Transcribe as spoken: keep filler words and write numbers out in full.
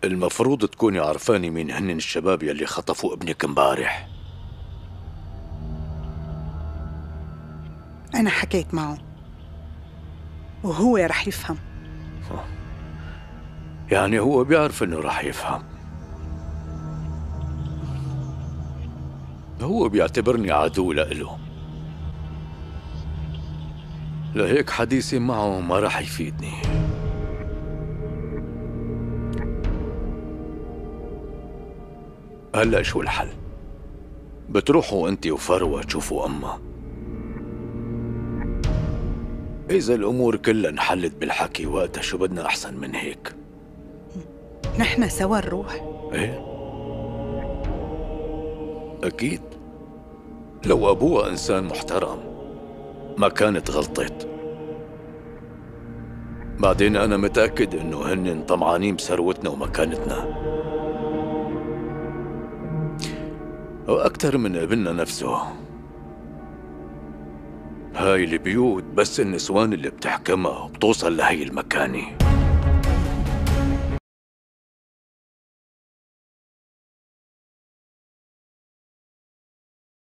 المفروض تكوني عرفاني مين هن الشباب يلي خطفوا ابنك امبارح. أنا حكيت معه وهو رح يفهم. يعني هو بيعرف انه رح يفهم. هو بيعتبرني عدو لإله، لهيك حديثي معه ما رح يفيدني. هلأ شو الحل؟ بتروحوا انت وفروة تشوفوا أمها. إذا الأمور كلها انحلت بالحكي وقتها شو بدنا أحسن من هيك؟ نحن سوا نروح. إيه؟ أكيد. لو أبوها إنسان محترم ما كانت غلطت. بعدين أنا متأكد إنه هن طمعانين بثروتنا ومكانتنا، وأكثر من ابننا نفسه. هاي البيوت بس النسوان اللي بتحكمها وبتوصل لهي المكانة.